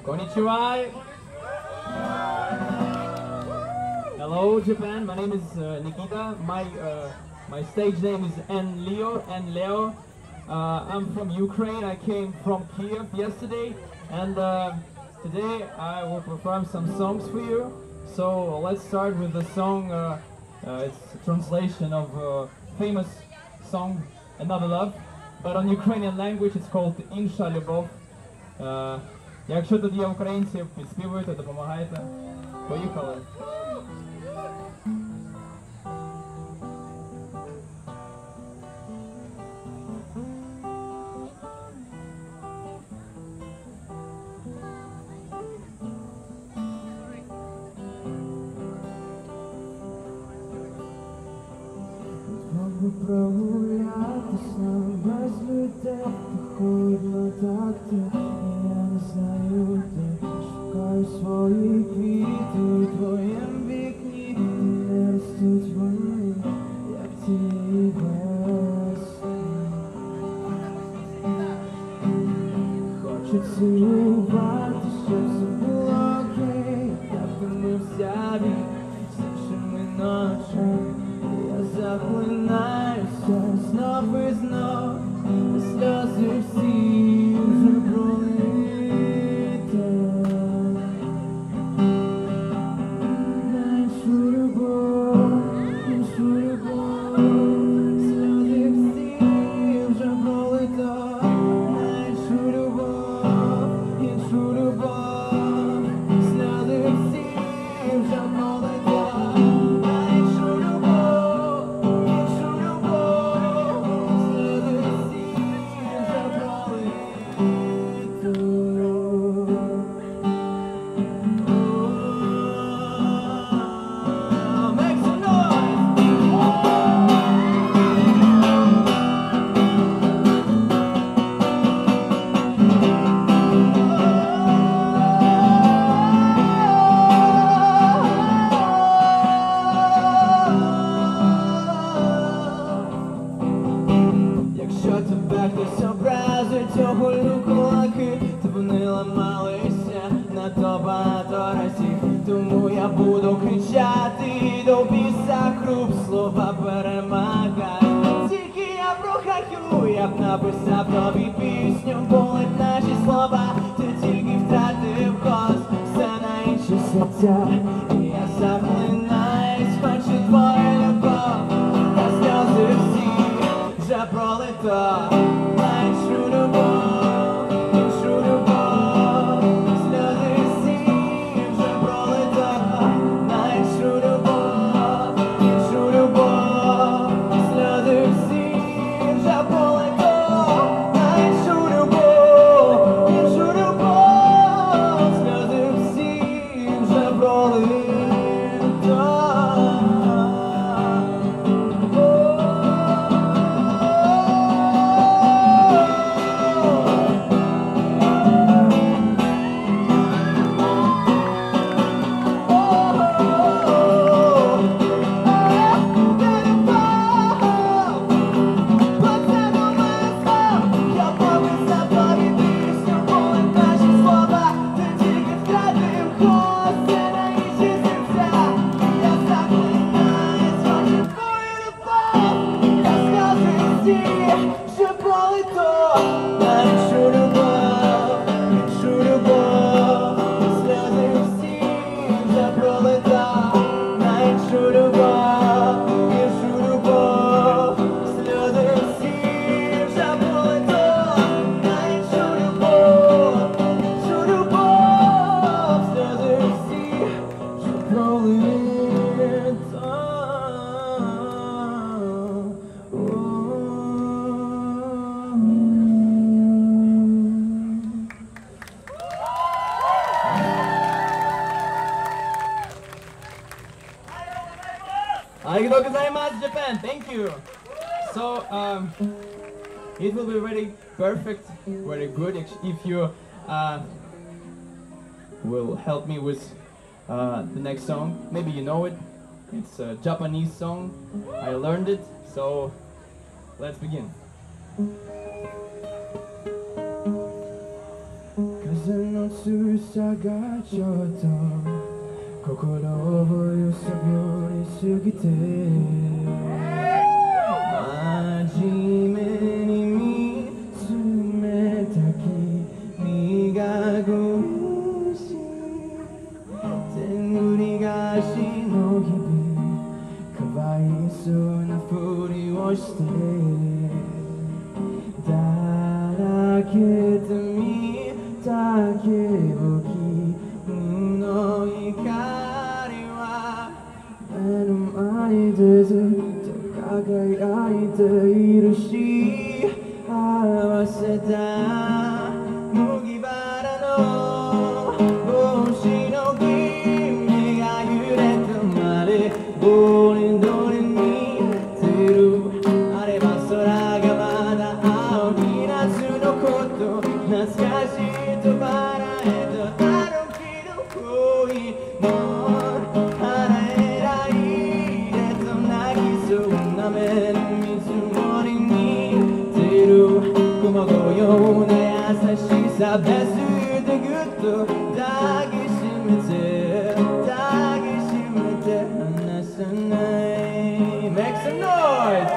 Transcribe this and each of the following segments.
Konnichiwa. Hello, Japan. My name is Nikita. My stage name is Leo. I'm from Ukraine. I came from Kiev yesterday, and today I will perform some songs for you. So let's start with the song. It's a translation of a famous song, Another Love, but on Ukrainian language it's called Інша любов. Якщо тут є українці, підспівуйте, допомагайте. Поїхали. Прогулятися без людей, холодно так ти, я не знаю де. Шукаю свої квіти у твоєм вікні, не ростуть вони, як ті весни. Хочу цілувати, щоб все було окей, я втомився від іншими ночами. Я захлинаюся знов і знов, сльози всі вже пролиті. На іншу любов, сльози всі вже пролито. На іншу любов, сльози всі вже пролито. Тому я буду кричати до біса круп, слова перемагають. Тільки я прохаю, я б написав тобі пісню, болить наші слова, ти тільки втратив голос, все на інші серця. Я захлинаюсь, хочу твою любов, та сльози всі вже пролито. На іншу любов. Arigatou gozaimasu, Japan. Thank you. So it will be very perfect, very good if you will help me with the next song. Maybe you know it. It's a Japanese song. I learned it. So let's begin. 風のの強さがちょっと心を揺さぶりすぎて真面目に見つめた君がごめんし天売り返しの日々かわいそうなふりをしてだらけてみたけど君の光は目の前でずっと輝いているし合わせた麦わらの帽子の君が揺れてまでどれどれにてるあれば空がまだ青い夏のこと懐かしいと笑えたあの日の恋も払えないでと泣きそうな目の見積もりにてる雲のような優しさベスでぐっと抱きしめて抱きしめて離さない Make some noise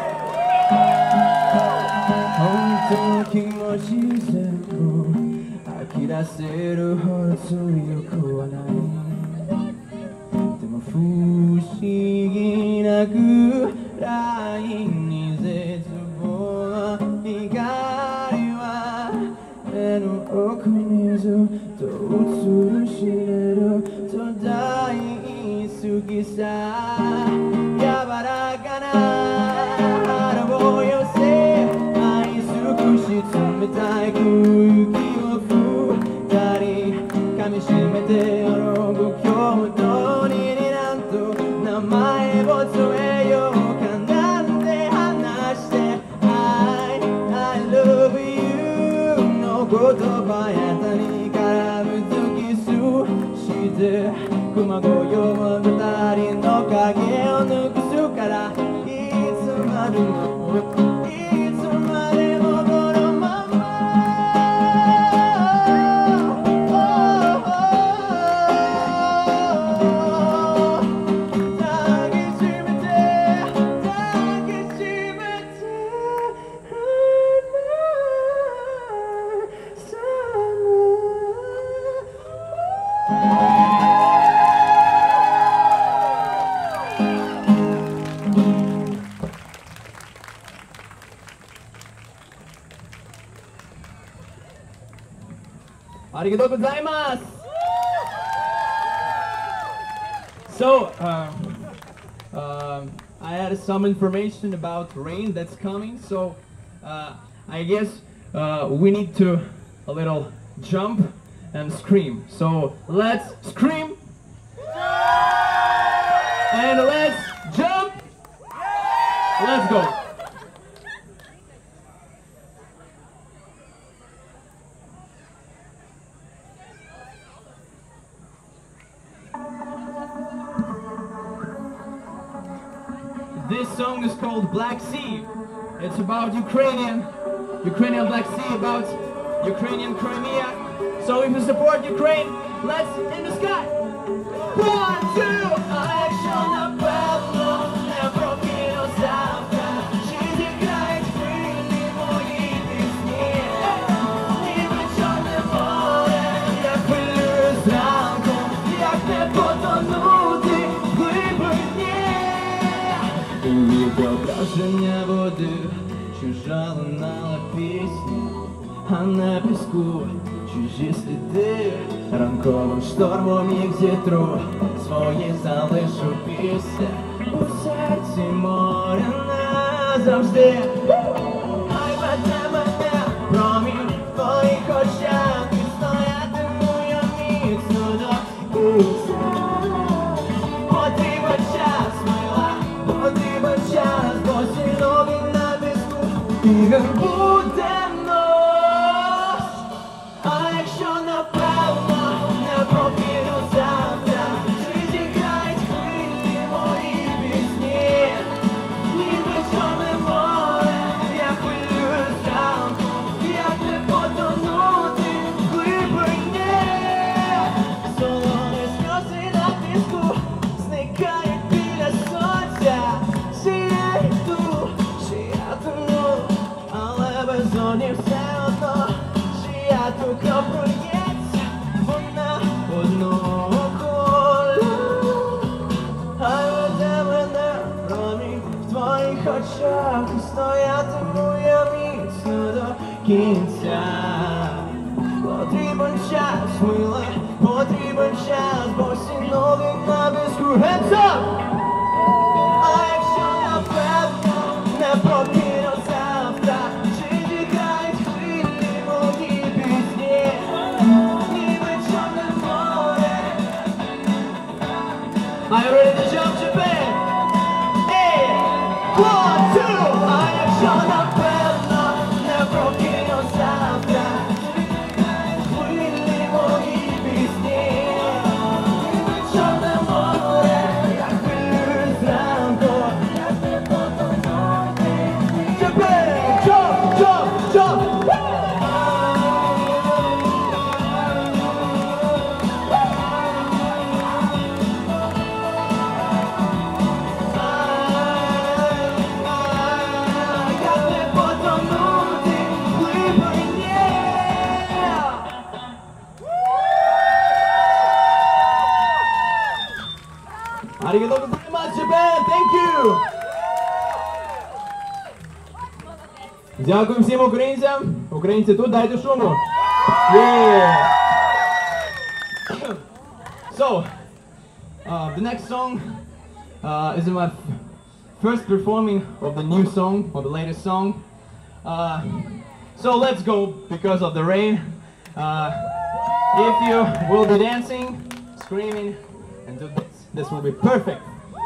本当の気持ち全部吐き出せるほど強くはないでも不思議なぐらいに絶望の光は目の奥にずっと映し出ると大好きさ柔らかな腹を寄せ愛少し冷たい空気を二人噛みしめて泳ぐ今日のになんと名前を添えようかなんて話して I love you の言葉やたに絡むとキスして熊ごよう二人の影を抜くすからいつまでもいつまでもこのまま抱きしめて抱きしめてありがとうございます。So, I had some information about rain that's coming. So, I guess we need to a little jump and scream. So, let's scream and let's jump. Let's go. This song is called Black Sea. It's about Ukrainian Black Sea, about Ukrainian Crimea. So if you support Ukraine, let's in the sky. 1, 2, action, напевно, не прокинувся завтра. Чи зіграють хвилі мої пісні? Ніби чорне море, я хвилюю зранку, як не потонути в глибині. Відображення води, чужа лунала пісня, а на піску чужі сліди. Ранковим штормом їх зітру, свої залишу після у серці моря назавжди. Хай веде мене промінь в твоїх очах, і стоятиму я міцно до кінця. Потрібен час, мила, потрібен час, бо ці ноги на піску, і не буде нож. А якщо напевно не прокину завтра, чи зіграють хвилі мої пісні, ніби чорне море, багато хто проється, вона одного кольору, а веде мене промінь в твоїх очах, і стоятиму я міцно до кінця. Потрібен час, миле, потрібен час, бо всі ноги на візку. Hands up! А якщо напевно не прокину завтра, чи тікають хвилі мої пісні, ніби чорне море. Are you ready to jump, Japan? Hey! 1, 2! А якщо напевно не прокину завтра, Arigatou gozaimasu, Japan! Thank you! Дякую всім українцям. Українці тут, дайте шуму. Yeah! So, the next song is my first performing of the new song, or the latest song. So let's go because of the rain. If you will be dancing, screaming, and do this will be perfect.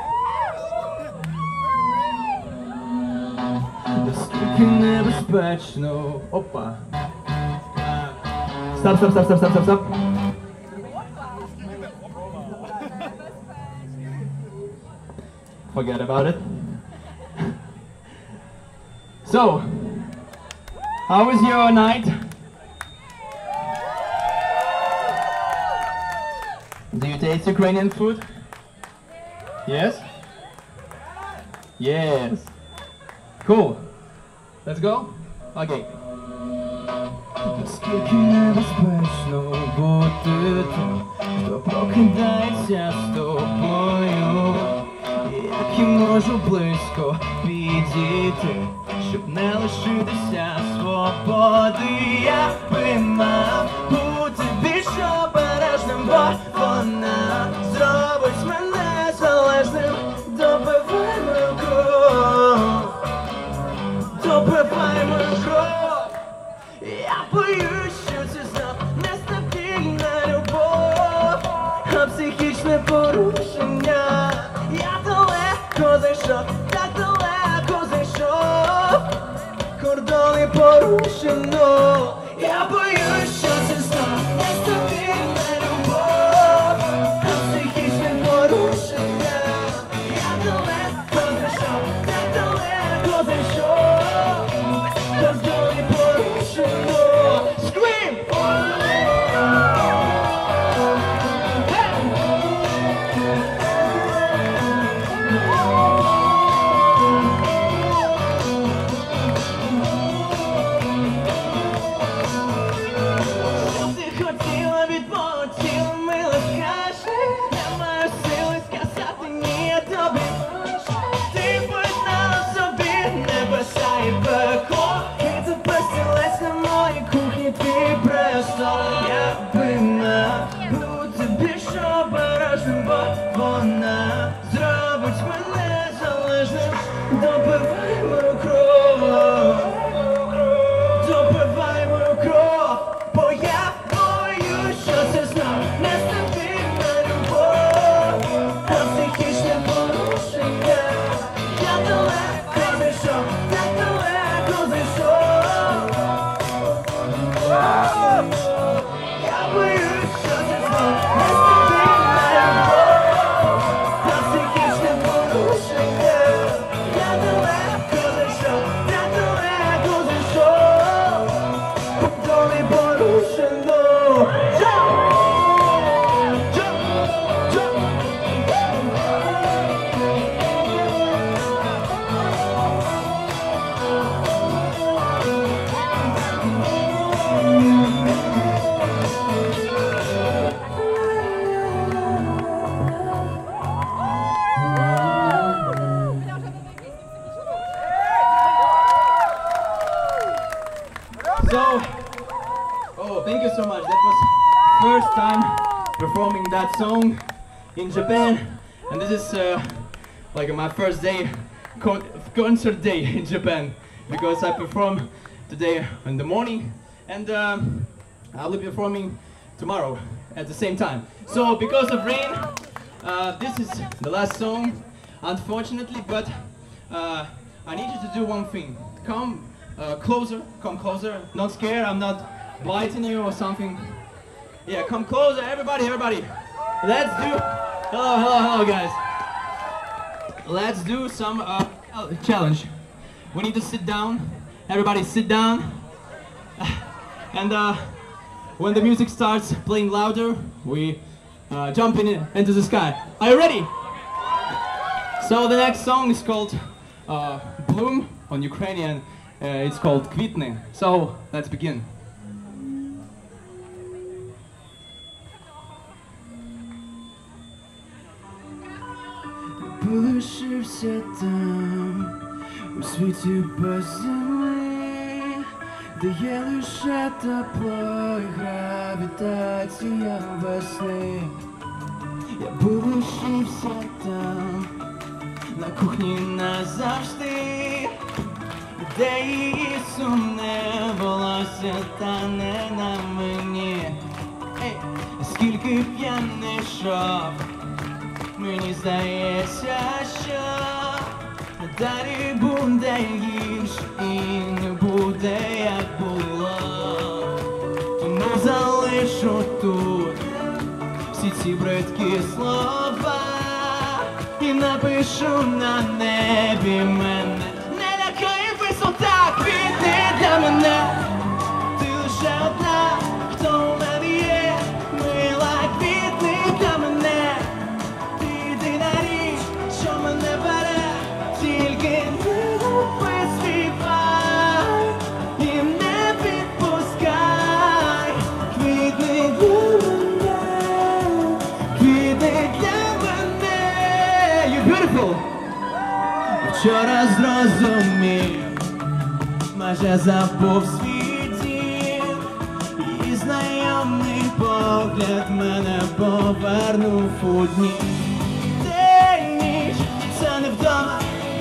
Наскільки небезпечно. Опа. Стоп. Forget about it. So, how was your night? Do you taste Ukrainian food? Yes? Yes. Cool. Let's go? Okay. Наскільки небезпечно бути тим, хто прокидається з тобою, як я можу близько підійти, щоб не лишитися свободи. Я би мав бути більш обережним, бо вона зробить мене залежним. Допивай мою кров, допивай мою кров. Я боюсь, що це знов нестабільна любов, а психічне порушення. Я далеко зайшов, так далеко зайшов, кордони порушено. Я боюсь, що це знов нестабільна любов, а психічне порушення. Я далеко зайшов, так далеко зайшов, кордони порушено. Scream! Oh, thank you so much. That was first time performing that song in Japan, and this is like my first day, concert day in Japan, because I perform today in the morning, and I will be performing tomorrow at the same time. So because of rain, this is the last song, unfortunately, but I need you to do one thing. Come closer, not scared, I'm not biting you or something. Yeah, come closer, everybody. Let's do, hello guys. Let's do some challenge. We need to sit down, everybody sit down. And when the music starts playing louder, we jump into the sky. Are you ready? So the next song is called Bloom on Ukrainian. It's called Kvitne. So let's begin. Полишився там, у світі без землі, де є лише тепло і гравітація весни. Я полишився там, на кухні назавжди, де її сумне волосся тане на мені. Скільки б я не йшов, мені здається, що далі буде гірше і не буде, як було. Тому залишу тут всі ці бридкі слова і напишу на небі мене. Не лякає висота, квітне для мене. Ти лише одна, хто у мене є, мила, квітне для мене. Ти єдина річ, що мене бере, тільки не губи співай і не відпускай. Квітне для мене, квітне для мене. You're beautiful. Вчора зрозумів, майже забув свій дім, і знайомий погляд мене повернув у дні. День, ніч, це не вдома,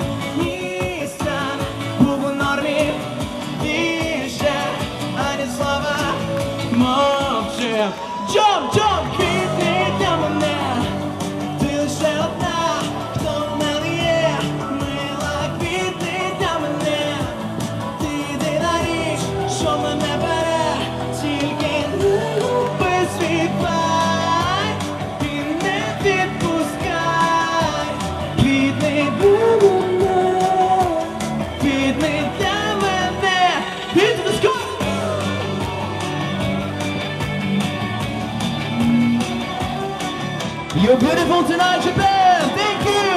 ні стран, був у нормі, більше ані слова мовчив. Jump, квітне для мене, ти лише одна, хто в мене є, мила, квітне для мене. Ти єдина річ, що мене бере, тільки не губи співай і не відпускай. Квітне для мене, квітне для мене. Into the sky! You're beautiful tonight, Japan! Thank you!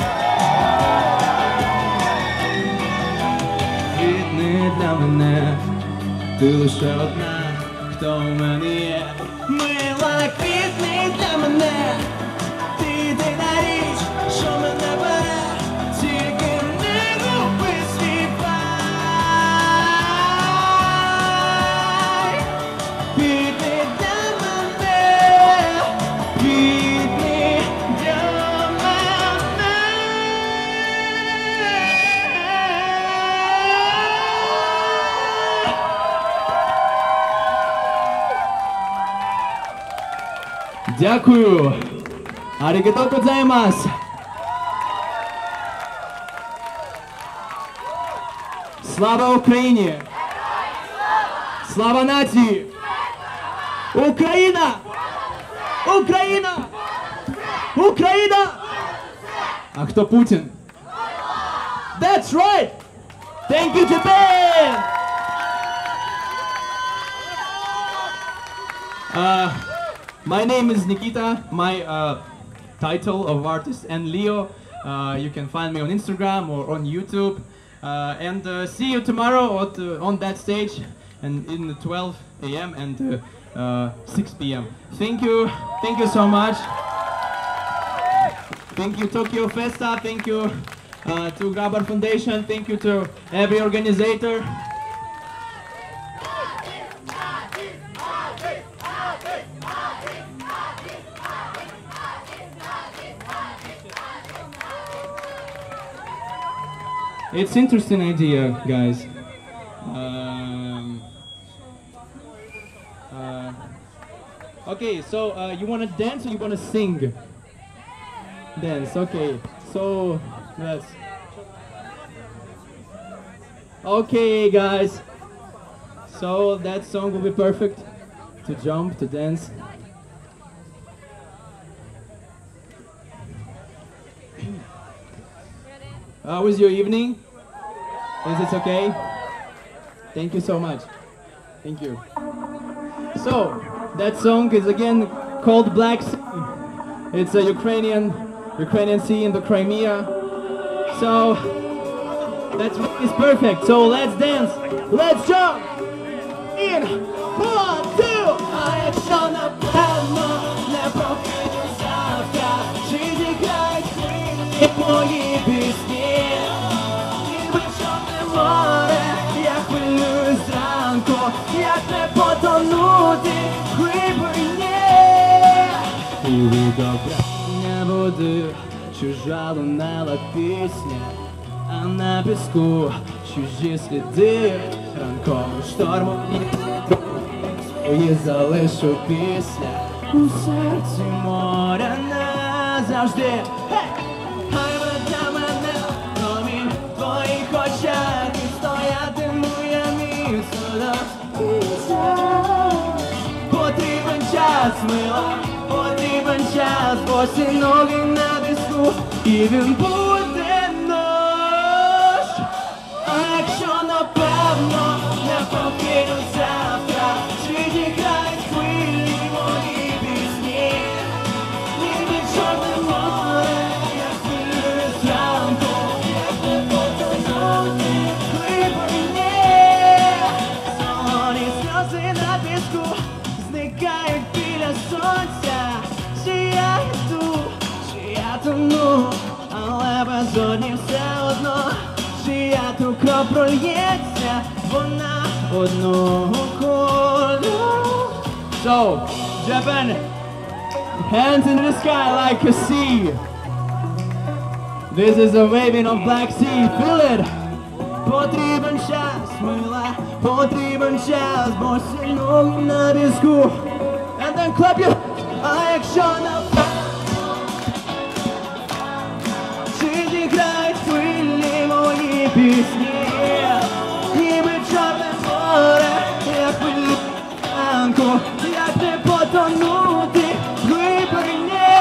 Квітне для мене, ти лише одна, хто у мене є. Мила, квітне для мене, ти єдина річ, що мене бере, тільки не губи співай. Квітне для мене, квітне для мене. Дякую. Арігато гозаїмасу. Слава Україні! Слава нації! Україна! Україна! Україна! А хто Путін? That's right! Thank you, Japan! My name is Nikita. My title of artist and Leo. You can find me on Instagram or on YouTube. And see you tomorrow on that stage and in 12 a.m. and 6 p.m. Thank you so much. Thank you Tokyo Festa. Thank you to Grabar Foundation. Thank you to every organizer. It's interesting idea, guys. Okay, so you wanna dance or you wanna sing? Dance, okay. So let's. Okay, guys. So that song will be perfect to jump, to dance. How was your evening? Is it okay? Thank you so much. Thank you. So, that song is again called Black Sea. It's a Ukrainian sea in the Crimea. So, that's it's perfect. So let's dance. Let's jump. In 1, 2. А якщо напевно не прокину завтра, чи зіграють хвилі мої пісні, ніби чорне море, я хвилююсь зранку, як не потонути в глибині. І від обрання води чужа лунала пісня, а на піску чужі сліди ранкового шторму. І залишу після у серці моря назавжди. Хай веде мене промінь в твоїх очах, і стоятиму я міцно до кінця. Потрібен час, мила, потрібен час, босі ноги на піску, і він буде наш. А якщо напевно не покину завтра, чи зіграють хвилі мої пісні, ніби чорне море, я хвилююсь зранку, як не потонути в глибині. Солоні сльози на піску зникають біля сонця. Чи я йду, чи я тону, але безодні все одно. Чия-то кров прольється, вона одного кольору. So, Japan, hands in the sky like a sea. This is a waving of Black Sea. Feel it. Потрібен час, мила, потрібен час, бо сильно на візку. And then clap your. А якщо напевно, чи зіграють хвилі мої пісні, ніби чорне море, як хвилі ранку, як не потонути в глибині.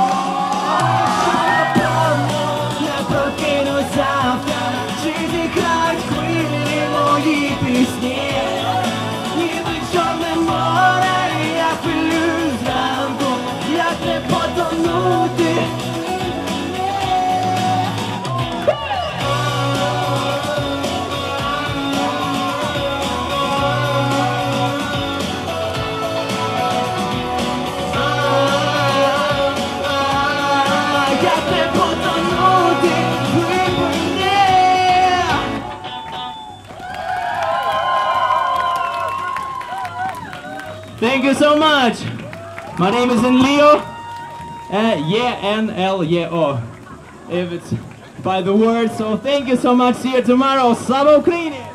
А якщо напевно не прокинусь завтра, чи зіграють хвилі мої пісні, ніби чорне море, я хвилююсь зранку, як не потонути. Як не потонути в глибині. Thank you so much. My name is Enleo. Yeah, N-L-E-O. If it's by the word. So thank you so much. See you tomorrow. Slava Ukraini!